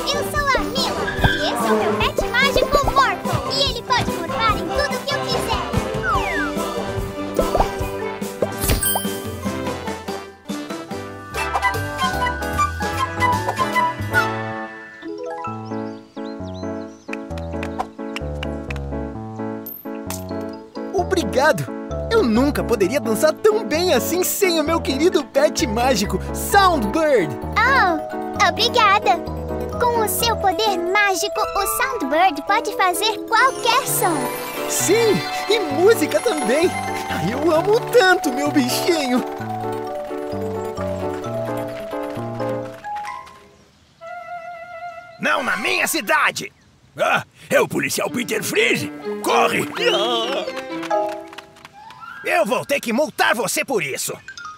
Eu sou a Mila e esse é o meu pet mágico Morphle. E ele pode morfar em tudo que eu quiser. Obrigado! Eu nunca poderia dançar tão bem assim sem o meu querido pet mágico, Soundbird! Oh, obrigada! Com o seu poder mágico, o Soundbird pode fazer qualquer som. Sim, e música também! Ai, eu amo tanto meu bichinho! Não na minha cidade! Ah, é o policial Peter Freeze! Corre! Eu vou ter que multar você por isso!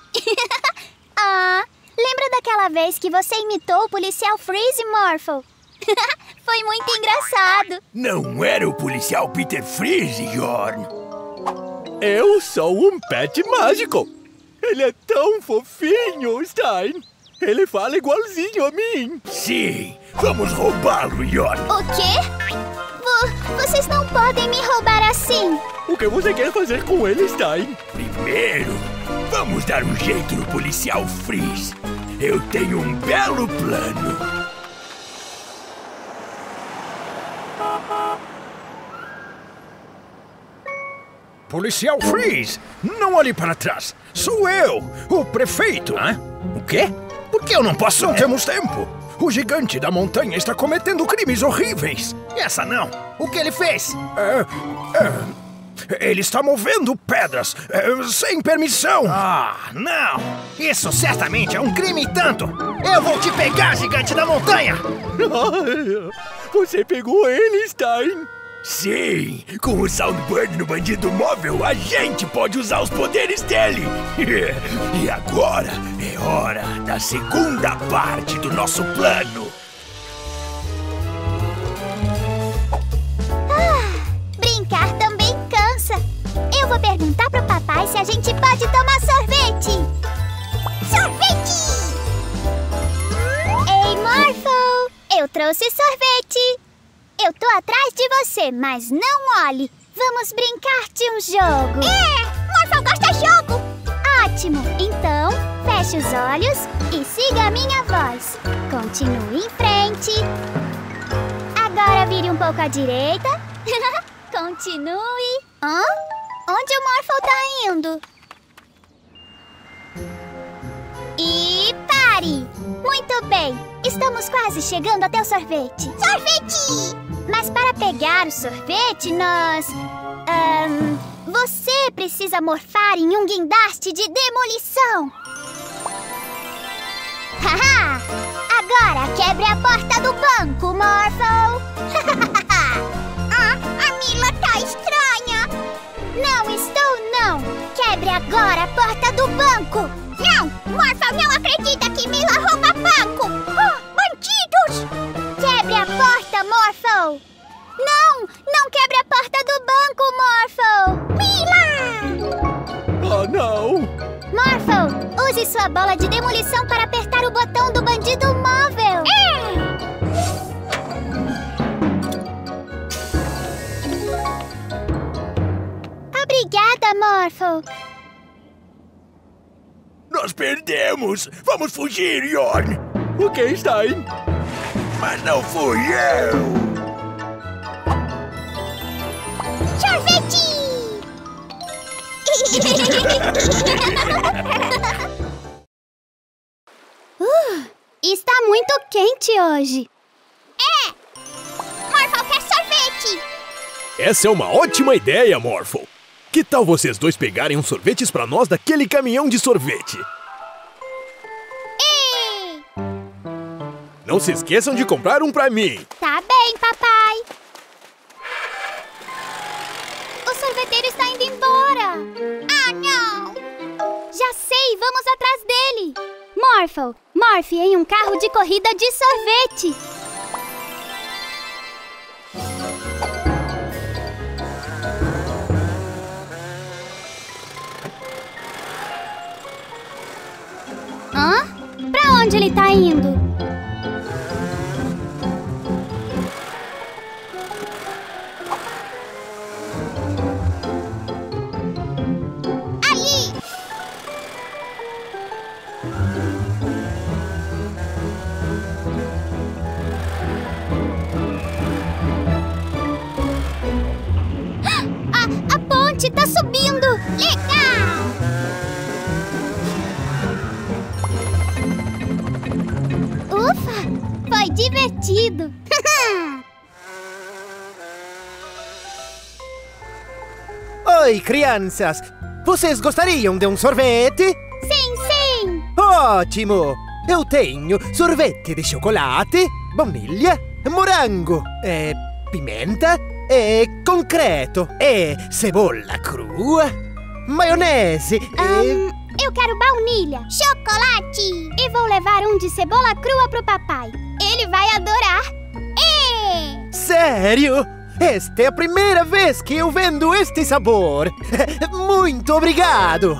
Ah, lembra daquela vez que você imitou o policial Freeze, Morphle? Foi muito engraçado! Não era o policial Peter Freeze, Jorn! Eu sou um pet mágico! Ele é tão fofinho, Stein! Ele fala igualzinho a mim! Sim! Vamos roubá-lo, Jorn! O quê? Vocês não podem me roubar assim! O que você quer fazer com ele, Stein? Primeiro, vamos dar um jeito no policial Freeze! Eu tenho um belo plano! Policial Freeze, não olhe para trás. Sou eu, o prefeito. Hã? O quê? Por que eu não posso? Não temos tempo. O gigante da montanha está cometendo crimes horríveis. Essa não. O que ele fez? Ele está movendo pedras sem permissão. Ah, não. Isso certamente é um crime e tanto. Eu vou te pegar, gigante da montanha. Você pegou ele, Stein? Sim, com o Soundbird no bandido móvel, a gente pode usar os poderes dele. E agora é hora da segunda parte do nosso plano. Brincar também cansa. Eu vou perguntar pro papai se a gente pode tomar sorvete. Sorvete! Ei, Morphle, eu trouxe sorvete. Eu tô atrás de você, mas não olhe. Vamos brincar de um jogo. Morphle gosta de jogo. Ótimo. Então, feche os olhos e siga a minha voz. Continue em frente. Agora vire um pouco à direita. Continue. Hã? Onde o Morphle tá indo? E pare. Muito bem. Estamos quase chegando até o sorvete. Sorvete! Mas para pegar o sorvete, você precisa morfar em um guindaste de demolição. Haha! Agora quebre a porta do banco, Morphle. A Mila tá estranha. Não estou, não. Quebre agora a porta do banco. Não! Morphle não acredita que Mila rouba banco. Bandidos! Quebre a porta, Morphle! Não! Não quebre a porta do banco, Morphle! Mila! Oh, não! Morphle, use sua bola de demolição para apertar o botão do bandido móvel! Obrigada, Morphle! Nós perdemos! Vamos fugir, Jorn! O que, Stein? Mas não fui eu! Sorvete! Está muito quente hoje. Morphle quer sorvete! Essa é uma ótima ideia, Morphle. Que tal vocês dois pegarem uns sorvetes pra nós daquele caminhão de sorvete? Ei! Não se esqueçam de comprar um pra mim. Tá bem, papai. O sorveteiro está indo embora. Ah, não! Já sei, vamos atrás dele. Morphle, morfe em um carro de corrida de sorvete. Hã? Pra onde ele tá indo? divertido. Oi, crianças! Vocês gostariam de um sorvete? Sim, sim! Ótimo! Eu tenho sorvete de chocolate, baunilha, morango, pimenta, concreto, cebola crua, maionese Eu quero baunilha, chocolate! E vou levar um de cebola crua pro papai. Ele vai adorar. Sério? Esta é a primeira vez que eu vendo este sabor. Muito obrigado!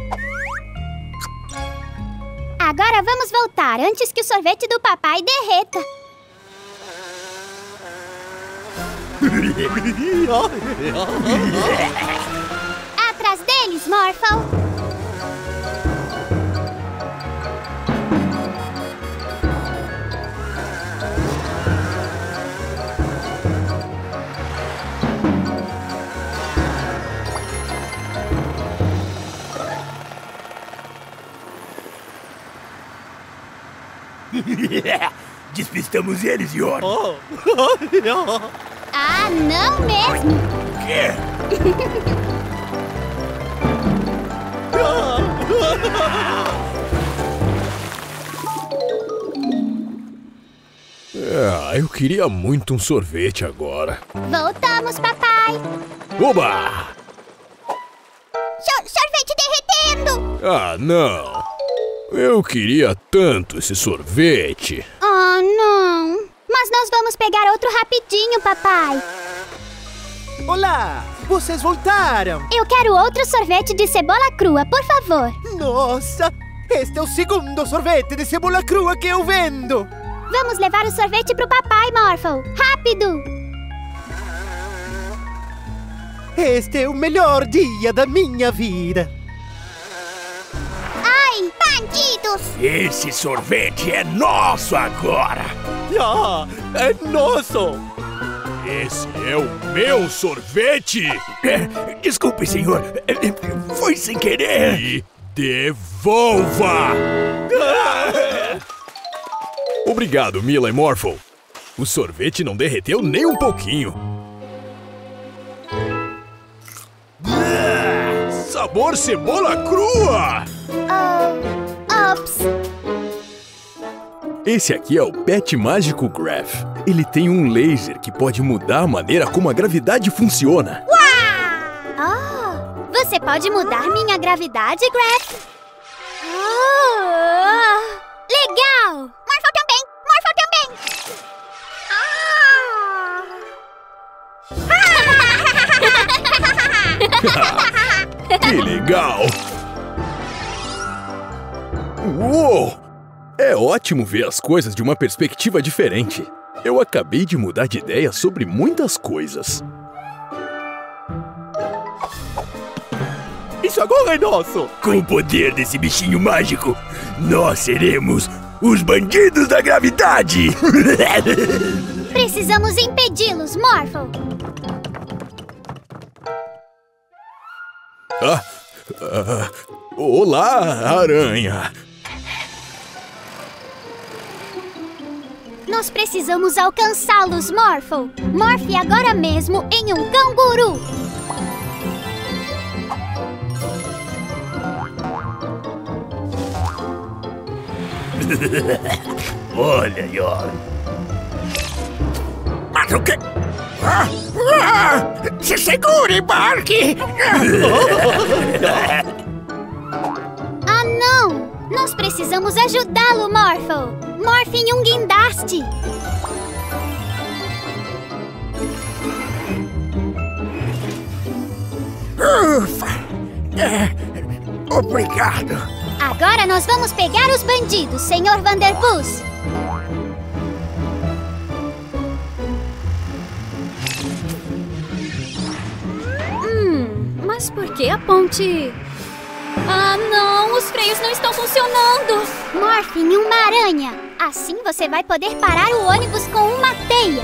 Agora vamos voltar antes que o sorvete do papai derreta. Atrás deles, Morphle! Despistamos eles, Yor. Ah, não mesmo! Quê? Eu queria muito um sorvete agora. Voltamos, papai! Oba! Sorvete derretendo! Ah, não! Eu queria tanto esse sorvete. Oh, não! Mas nós vamos pegar outro rapidinho, papai. Olá! Vocês voltaram! Eu quero outro sorvete de cebola crua, por favor. Nossa! Este é o segundo sorvete de cebola crua que eu vendo! Vamos levar o sorvete pro papai, Morphle. Rápido! Este é o melhor dia da minha vida! Ai, bandidos! Esse sorvete é nosso agora! É nosso! Esse é o meu sorvete! Desculpe, senhor. Foi sem querer. E devolva! Obrigado, Mila e Morphle. O sorvete não derreteu nem um pouquinho. Sabor cebola crua! Ops! Esse aqui é o Pet Mágico Graph. Ele tem um laser que pode mudar a maneira como a gravidade funciona. Oh, você pode mudar minha gravidade, Graph? Legal! Morphle também! Morphle também! Que legal! Uou! É ótimo ver as coisas de uma perspectiva diferente. Eu acabei de mudar de ideia sobre muitas coisas. Isso agora é nosso! Com o poder desse bichinho mágico, nós seremos os bandidos da gravidade! Precisamos impedi-los, Morphle! Olá, aranha! Nós precisamos alcançá-los, Morphle! Morphe agora mesmo em um canguru! Olha, Yor. Mas o que? Se segure, Bark! Ah, não! Nós precisamos ajudá-lo, Morphle! Morphe em um guindaste! Ufa! Obrigado! Agora nós vamos pegar os bandidos, Sr. Vanderpuss! Mas por que a ponte... Ah, não! Os freios não estão funcionando! Morphe em uma aranha! Assim você vai poder parar o ônibus com uma teia!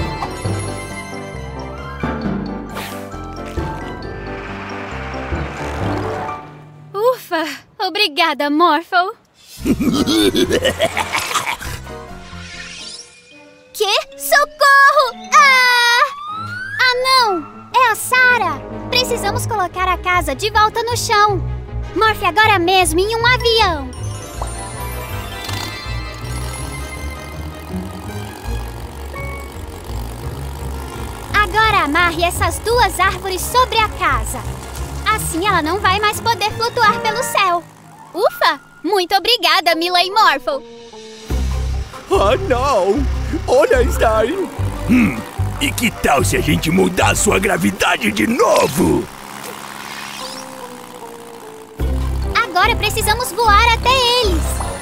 Ufa! Obrigada, Morphle! Que casa de volta no chão. Morphe agora mesmo em um avião. Agora amarre essas duas árvores sobre a casa. Assim ela não vai mais poder flutuar pelo céu. Ufa! Muito obrigada, Mila e Morphle. Ah, não! Olha, Stein! E que tal se a gente mudar a sua gravidade de novo? Agora precisamos voar até eles.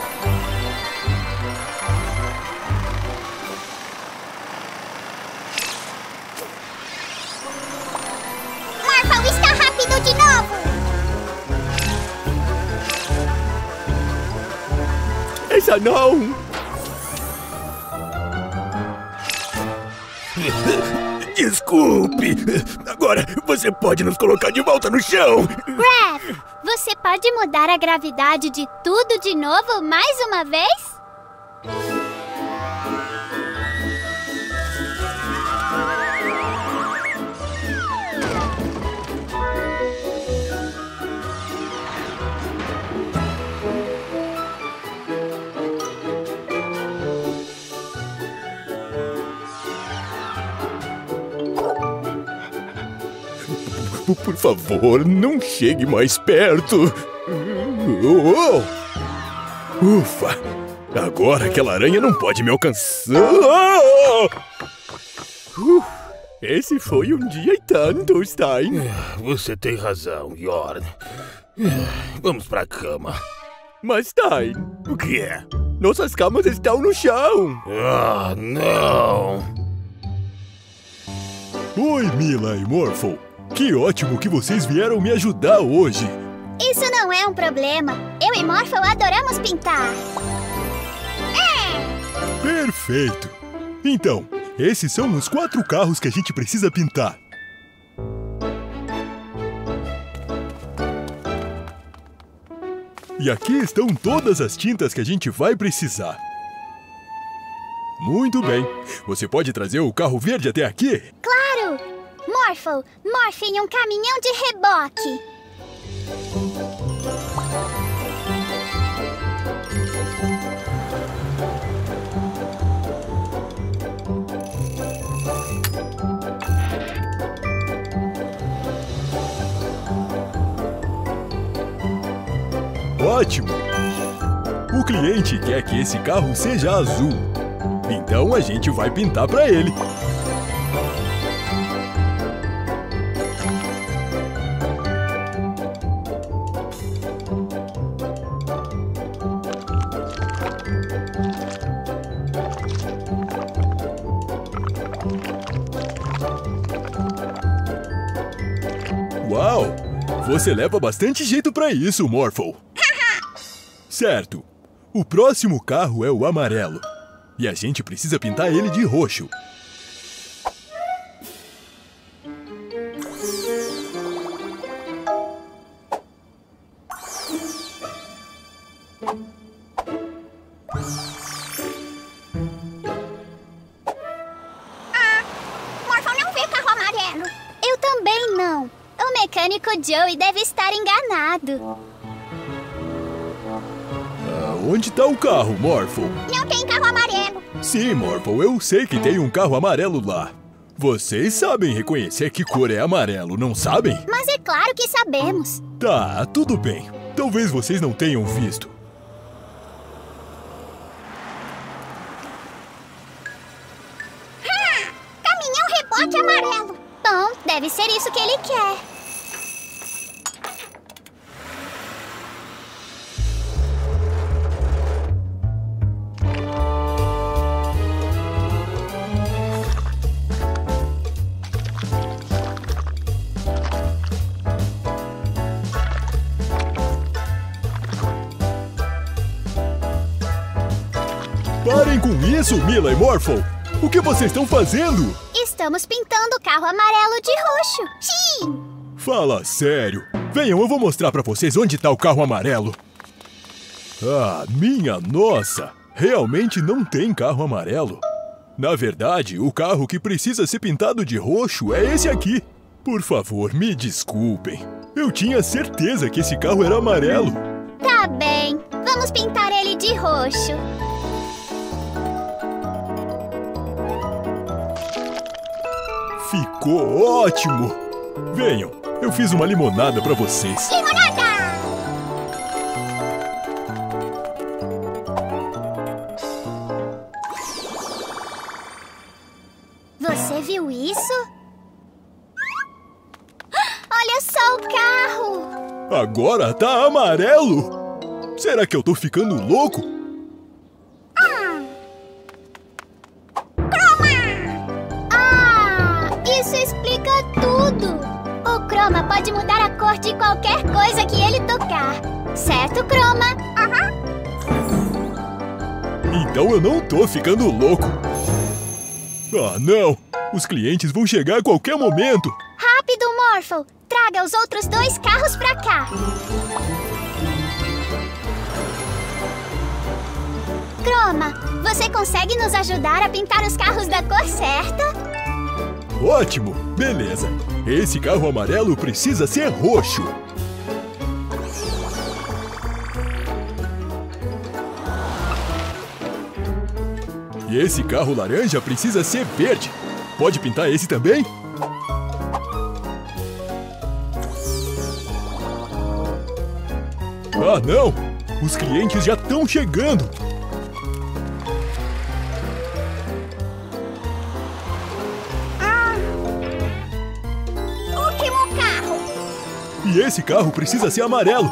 Morphle está rápido de novo. Essa não! Desculpe! Agora você pode nos colocar de volta no chão! Raph, você pode mudar a gravidade de tudo de novo mais uma vez? Por favor, não chegue mais perto! Ufa! Agora aquela aranha não pode me alcançar! Esse foi um dia e tanto, Stein. Você tem razão, Yorn. Vamos pra cama. Mas, Stein, O que é? nossas camas estão no chão. Ah, não! Oi, Mila e Morphle. Que ótimo que vocês vieram me ajudar hoje. Isso não é um problema. Eu e Morphle adoramos pintar. Perfeito. Então, esses são os 4 carros que a gente precisa pintar. E aqui estão todas as tintas que a gente vai precisar. Muito bem. Você pode trazer o carro verde até aqui? Claro! Morphle, morfe em um caminhão de reboque. Ótimo! O cliente quer que esse carro seja azul. Então a gente vai pintar para ele. Uau! Você leva bastante jeito para isso, Morphle. Certo. O próximo carro é o amarelo. E a gente precisa pintar ele de roxo. Morphle não vê carro amarelo. Eu também não. O mecânico Joey deve estar enganado. Onde está o carro, Morphle? Não tem carro amarelo. Sim, Morphle, eu sei que tem um carro amarelo lá. Vocês sabem reconhecer que cor é amarelo, não sabem? Mas é claro que sabemos. Tá, tudo bem. Talvez vocês não tenham visto. Caminhão rebote amarelo. Bom, deve ser isso que ele quer. Parem com isso, Mila e Morphle! O que vocês estão fazendo? Estamos pintando o carro amarelo de roxo. Sim! Fala sério. Venham, eu vou mostrar pra vocês onde tá o carro amarelo. Ah, minha nossa! Realmente não tem carro amarelo. Na verdade, o carro que precisa ser pintado de roxo é esse aqui. Por favor, me desculpem. Eu tinha certeza que esse carro era amarelo. Tá bem, vamos pintar ele de roxo. Ficou ótimo! Venham, eu fiz uma limonada pra vocês. Limonada! Você viu isso? Olha só o carro! Agora tá amarelo! Será que eu tô ficando louco? Isso explica tudo! O Chroma pode mudar a cor de qualquer coisa que ele tocar. Certo, Chroma? Então eu não tô ficando louco. Ah, não! Os clientes vão chegar a qualquer momento. Rápido, Morphle! Traga os outros 2 carros pra cá. Chroma, você consegue nos ajudar a pintar os carros da cor certa? Ótimo! Beleza. Esse carro amarelo precisa ser roxo. E esse carro laranja precisa ser verde. Pode pintar esse também? Ah, não! Os clientes já estão chegando! Último carro! E esse carro precisa ser amarelo.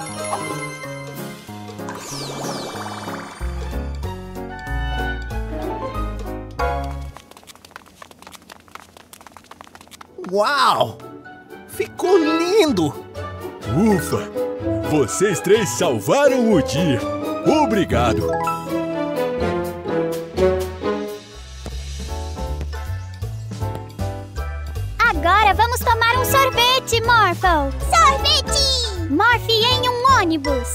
Uau! Ficou lindo! Ufa! Vocês 3 salvaram o dia! Obrigado! Agora vamos tomar um sorvete, Morphle! Sorvete! Morphe em um ônibus!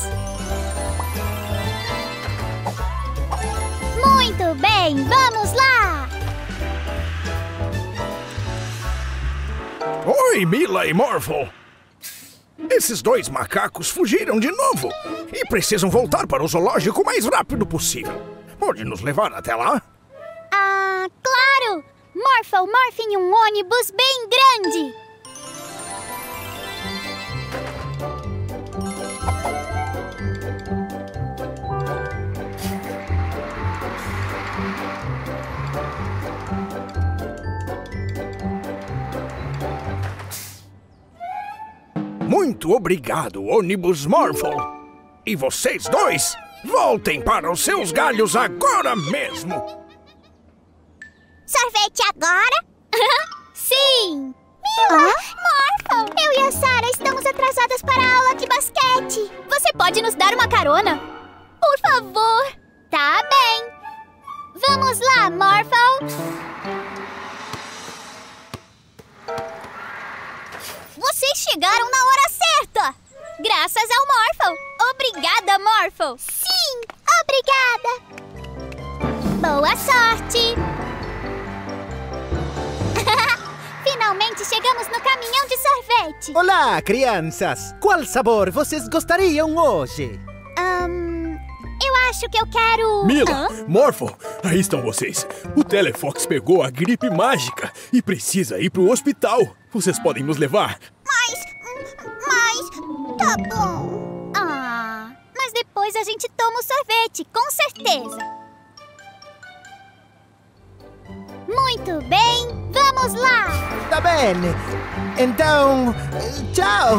Muito bem, vamos lá! Oi, Mila e Morphle! Esses 2 macacos fugiram de novo e precisam voltar para o zoológico o mais rápido possível. Pode nos levar até lá? Ah, claro! Morphle morfe em um ônibus bem grande! Muito obrigado, ônibus Morphle. E vocês 2, voltem para os seus galhos agora mesmo. Sorvete agora? Sim! Mila! Morphle! Eu e a Sarah estamos atrasadas para a aula de basquete. Você pode nos dar uma carona? Por favor! Tá bem! Vamos lá, Morphle! Vocês chegaram na hora certa! Graças ao Morphle! Obrigada, Morphle! Sim! Obrigada! Boa sorte! Finalmente chegamos no caminhão de sorvete! Olá, crianças! Qual sabor vocês gostariam hoje? Eu acho que eu quero... Mila! Morphle! Aí estão vocês! O Telefox pegou a gripe mágica e precisa ir pro hospital! Vocês podem nos levar? Mas... Tá bom. Mas depois a gente toma o sorvete, com certeza. Muito bem, vamos lá! Tá bem. Então, tchau!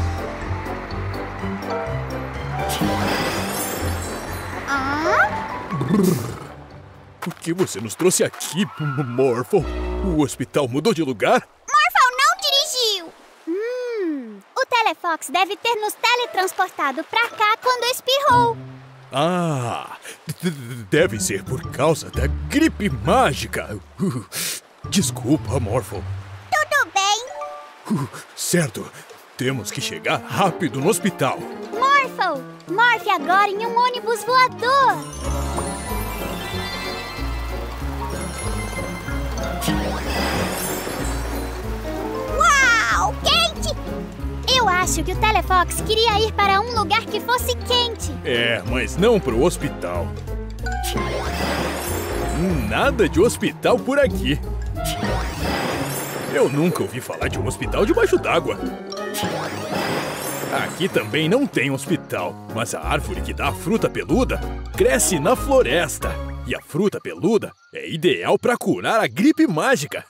Por que você nos trouxe aqui, Morphle? O hospital mudou de lugar? Morphle não dirigiu! O Telefox deve ter nos teletransportado pra cá quando espirrou. Ah, deve ser por causa da gripe mágica. Desculpa, Morphle. Tudo bem? Certo, temos que chegar rápido no hospital. Morphle, morfe agora em um ônibus voador. Uau, quente! Eu acho acho que o Telefox queria ir para um lugar que fosse quente. É, mas não pro hospital. Nada de hospital por aqui. Eu nunca ouvi falar de um hospital debaixo d'água. Aqui também não tem hospital, mas a árvore que dá a fruta peluda cresce na floresta. E a fruta peluda é ideal para curar a gripe mágica.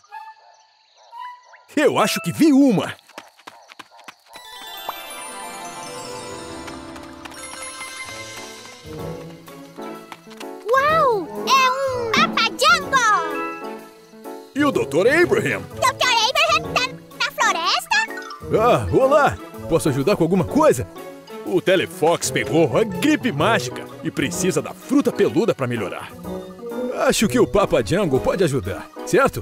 Eu acho que vi uma. Uau! É um Papa Jungle! E o Dr. Abraham? Dr. Abraham tá na floresta? Ah, olá! Posso ajudar com alguma coisa? O Telefox pegou a gripe mágica e precisa da fruta peluda para melhorar. Acho que o Papa Jungle pode ajudar, certo?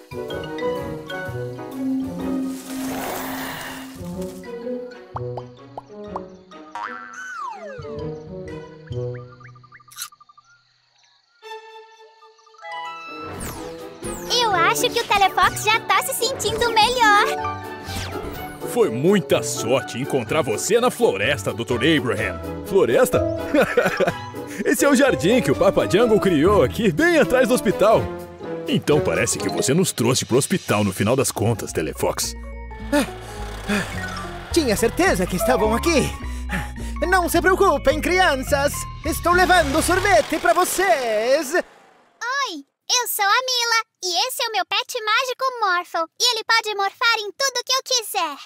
Eu acho que o Telefox já tá se sentindo melhor. Foi muita sorte encontrar você na floresta, Dr. Abraham. Floresta? Esse é o jardim que o Papa Jungle criou aqui, bem atrás do hospital. Então parece que você nos trouxe pro hospital no final das contas, Telefox. Tinha certeza que estavam aqui. Não se preocupem, crianças. Estou levando sorvete para vocês. Oi, eu sou a Mila e esse é o meu pet mágico Morphle. E ele pode morfar em tudo que eu quiser.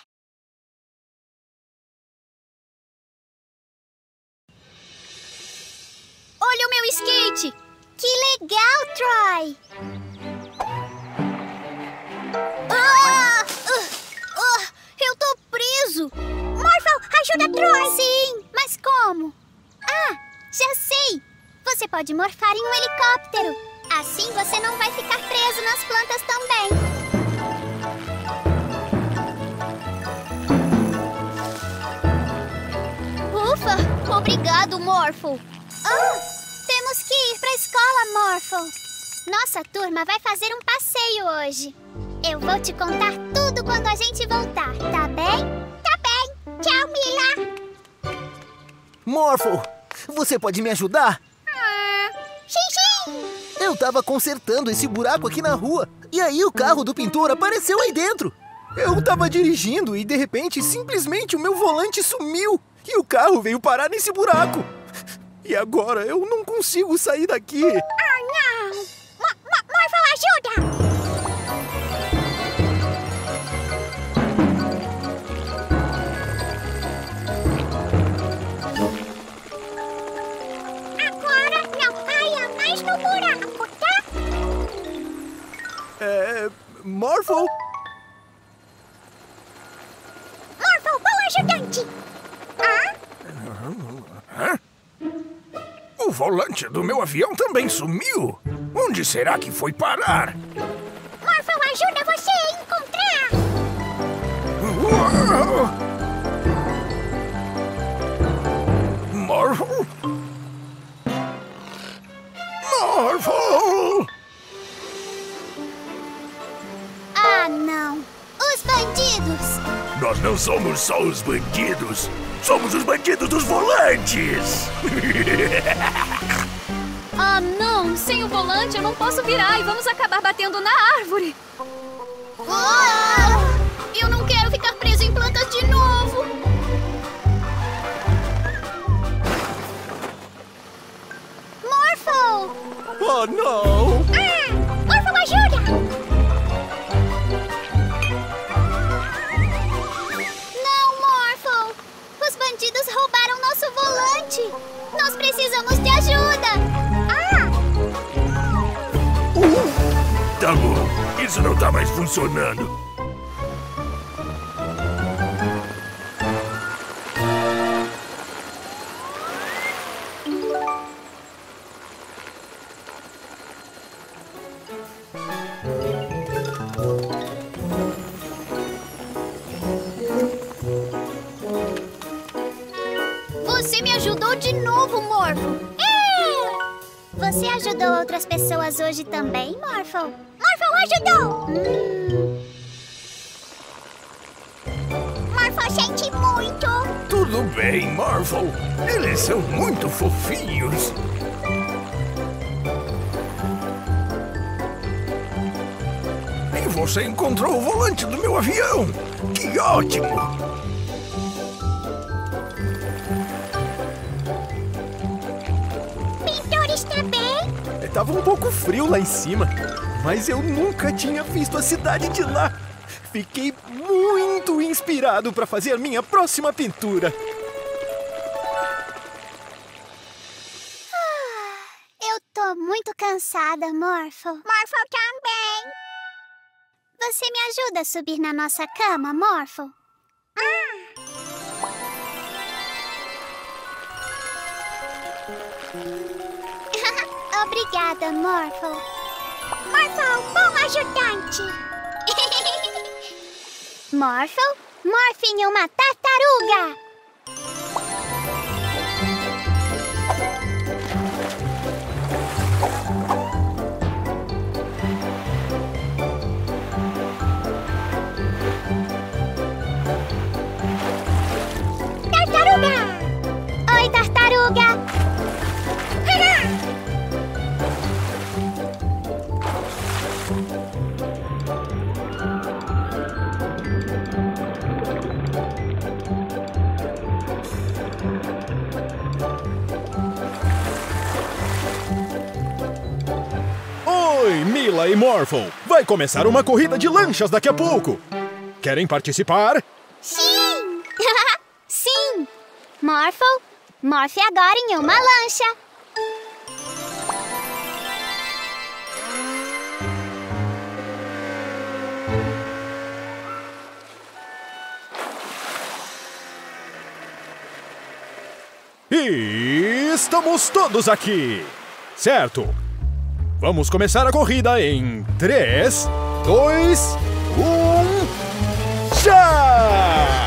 Olha o meu skate! Que legal, Troy! Eu tô preso! Morphle, ajuda Troy! Sim, mas como? Ah, já sei! Você pode morfar em um helicóptero. Assim você não vai ficar preso nas plantas também. Ufa! Obrigado, Morphle! Temos que ir pra escola, Morphle. Nossa turma vai fazer um passeio hoje. Eu vou te contar tudo quando a gente voltar, tá bem? Tá bem. Tchau, Mila. Morphle, você pode me ajudar? Sim. Eu tava consertando esse buraco aqui na rua. E aí o carro do pintor apareceu aí dentro. Eu tava dirigindo e de repente, simplesmente, o meu volante sumiu. E o carro veio parar nesse buraco. E agora eu não consigo sair daqui. Não! Morphle, ajuda! Agora não caia mais no buraco, tá? Morphle? Morphle, bom ajudante! O volante do meu avião também sumiu. Onde será que foi parar? Morphle ajuda você a encontrar! Morphle? Morphle! Ah, não! Os bandidos! Nós não somos só os bandidos. Somos os bandidos dos volantes! Ah, não! Sem o volante eu não posso virar e vamos acabar batendo na árvore. Eu não quero ficar preso em plantas de novo! Morphle! Oh, não! Morphle, ajuda! Não, Morphle! Os bandidos roubaram nosso volante! Nós precisamos de ajuda! Tá bom, isso não tá mais funcionando. Você me ajudou de novo, Morphle! Você ajudou outras pessoas hoje também, Morphle? Morphle ajudou! Morphle sente muito. Tudo bem, Morphle. Eles são muito fofinhos. E você encontrou o volante do meu avião. Que ótimo! Pintor está bem? Tava um pouco frio lá em cima, mas eu nunca tinha visto a cidade de lá. Fiquei muito inspirado para fazer a minha próxima pintura. Eu tô muito cansada, Morphle. Morphle também. Você me ajuda a subir na nossa cama, Morphle? Obrigada, Morphle. Morphle, bom ajudante. Morphle, morfe em uma tartaruga. Tartaruga! Oi, tartaruga! Oi, Mila e Morphle! Vai começar uma corrida de lanchas daqui a pouco! Querem participar? Sim! Sim! Morphle, morfe agora em uma lancha. E estamos todos aqui! Certo! Vamos começar a corrida em 3, 2, 1... já!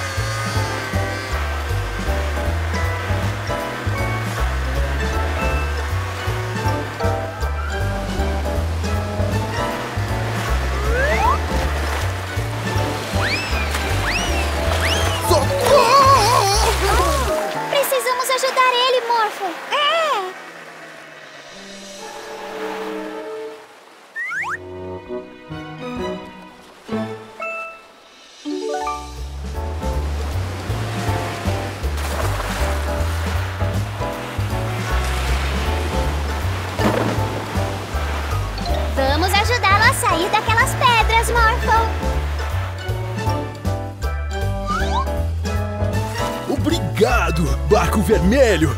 Precisamos ajudar ele, Morphle. Vamos ajudá-lo a sair daquelas pedras, Morphle. Obrigado, barco vermelho!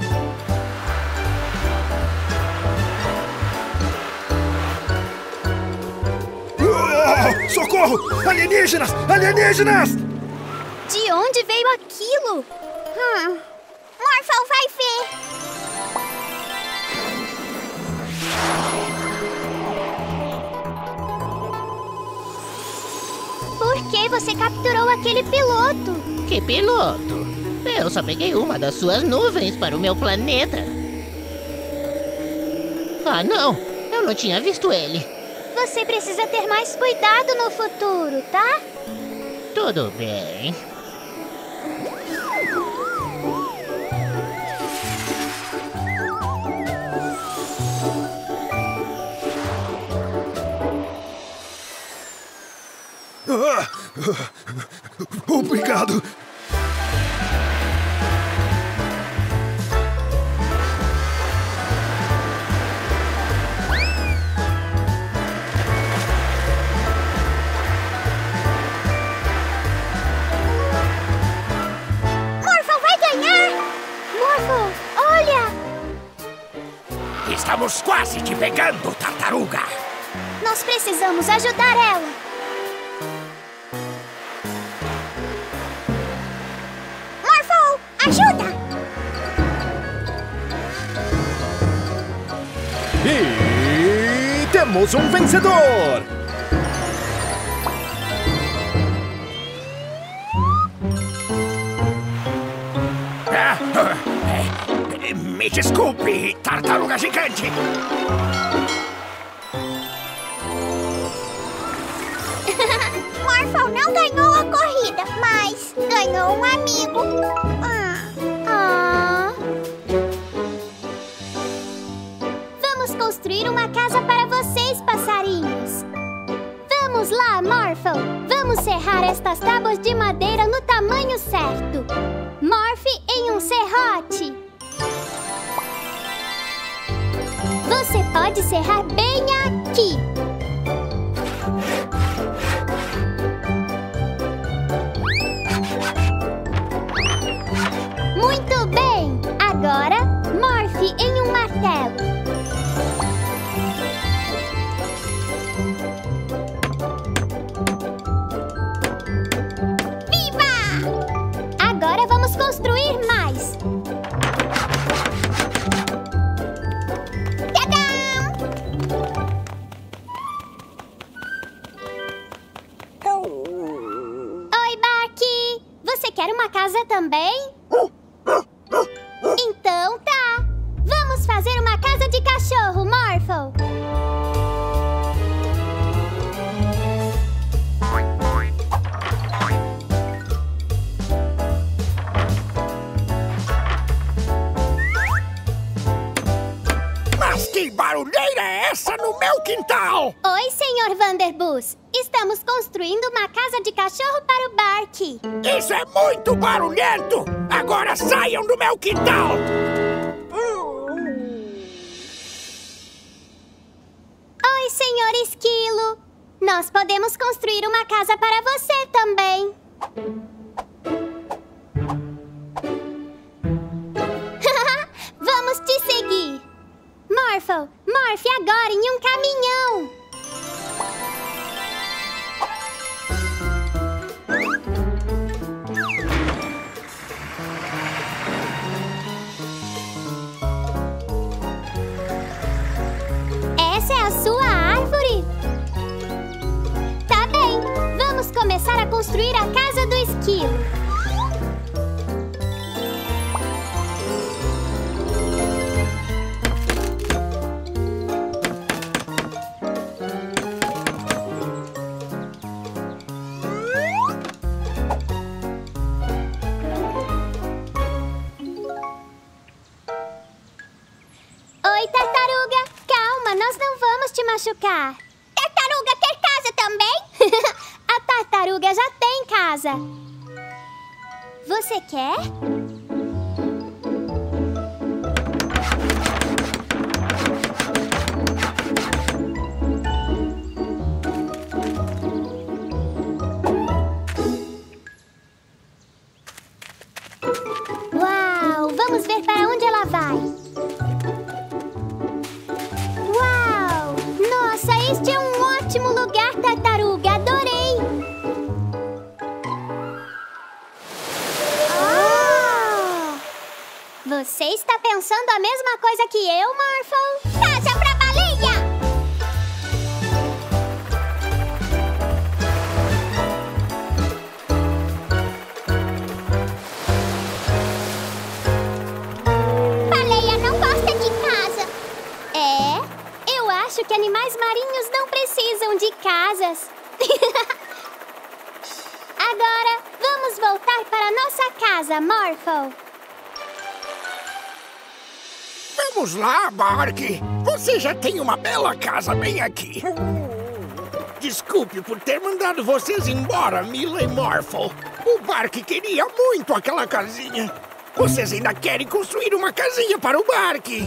Socorro! Alienígenas! Alienígenas! De onde veio aquilo? Morphle vai ver. Por que você capturou aquele piloto? Que piloto? Eu só peguei uma das suas nuvens para o meu planeta. Ah, não! Eu não tinha visto ele. Você precisa ter mais cuidado no futuro, tá? Tudo bem. Obrigado! Morphle vai ganhar! Morphle, olha! Estamos quase te pegando, tartaruga! Nós precisamos ajudar ela. Morphle, ajuda! E temos um vencedor! Me desculpe, tartaruga gigante! Morphle não ganhou a corrida, mas ganhou um amigo. Vamos construir uma casa para vocês, passarinhos. Vamos lá, Morphle. Vamos serrar estas tábuas de madeira no tamanho certo. Morphe em um serrote. Você pode serrar bem aqui. Muito bem! Agora, morfe em um martelo. Agora vamos construir mais. Tadam! Oi, Barky. Você quer uma casa também? Então tá. Vamos fazer uma casa de cachorro, Morphle. Que barulheira é essa no meu quintal? Oi, Sr. Vanderbus. Estamos construindo uma casa de cachorro para o Barky. Isso é muito barulhento! Agora saiam do meu quintal! Oi, Sr. Esquilo. Nós podemos construir uma casa para você também. Vamos te seguir. Morphle, morfe agora em um caminhão! Essa é a sua árvore? Tá bem, vamos começar a construir a casa do esquilo. Oi, tartaruga. Calma, nós não vamos te machucar. Tartaruga quer casa também? A tartaruga já tem casa. Você quer? Uau! Vamos ver para onde ela vai. Este é um ótimo lugar, tartaruga. Adorei! Você está pensando a mesma coisa que eu, Morphle? Casa pra baleia! Baleia não gosta de casa. Eu acho que animais marinhos não precisam de casas. Agora, vamos voltar para nossa casa, Morphle. Vamos lá, Barky. Você já tem uma bela casa bem aqui. Desculpe por ter mandado vocês embora, Mila e Morphle. O Barky queria muito aquela casinha. Vocês ainda querem construir uma casinha para o Barky.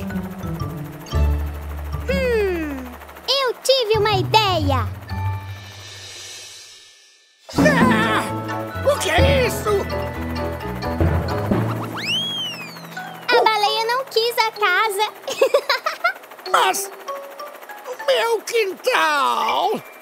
Eu tive uma ideia. O que é isso? A baleia não quis a casa. Mas o meu quintal...